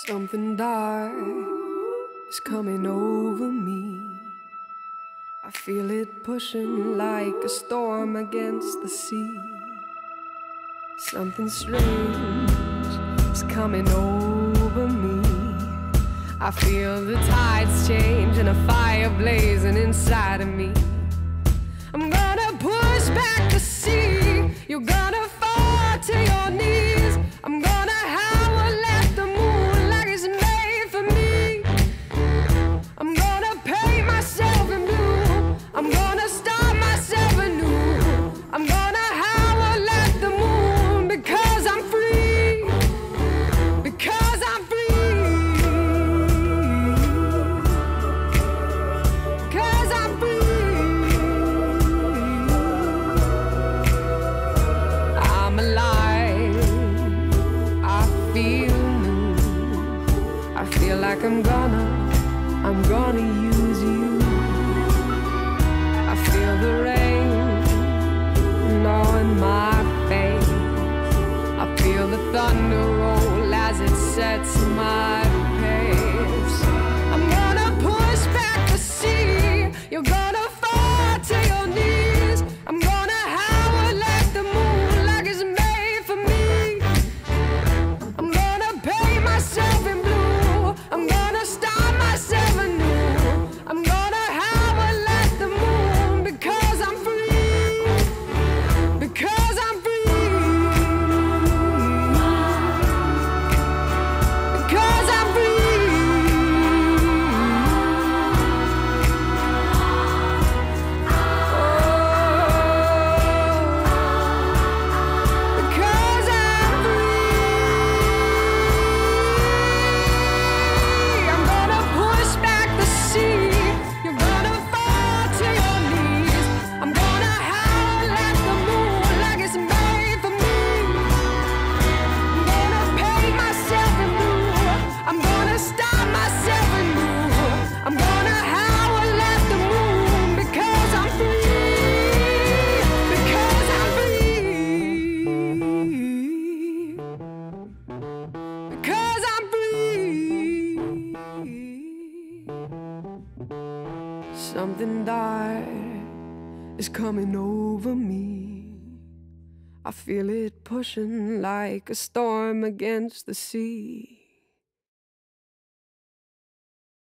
Something dark is coming over me. I feel it pushing like a storm against the sea. Something strange is coming over me. I feel the tides change and a fire blazing inside of me. I'm gonna push back the sea. You're gonna fall to your knees. I'm gonna howl at the moon like it's made for me. I'm gonna paint myself in blue. I'm gonna start myself anew. I'm gonna howl at the moon because I'm free. Because I'm free. Because I'm free. I'm alive. I feel new. I feel like I'm gonna use you. I feel the rain on my face. I feel the thunder roll as it sets my pace. I'm gonna push back the sea. You're gonna fall to your knees. I'm gonna howl at the moon like it's made for me. I'm gonna paint myself in blue. I'm gonna start myself anew. I'm gonna howl at the moon because I'm free. Because I'm free. Because I'm free. Because I'm free. I'm gonna push back the sea. You're gonna fall to your knees. I'm gonna howl at the moon like it's made for me. I'm gonna paint myself in blue. I'm gonna start myself anew. I'm gonna howl at the moon because I'm free. Because I'm free. Because I'm free. Something dark is coming over me. I feel it pushing like a storm against the sea.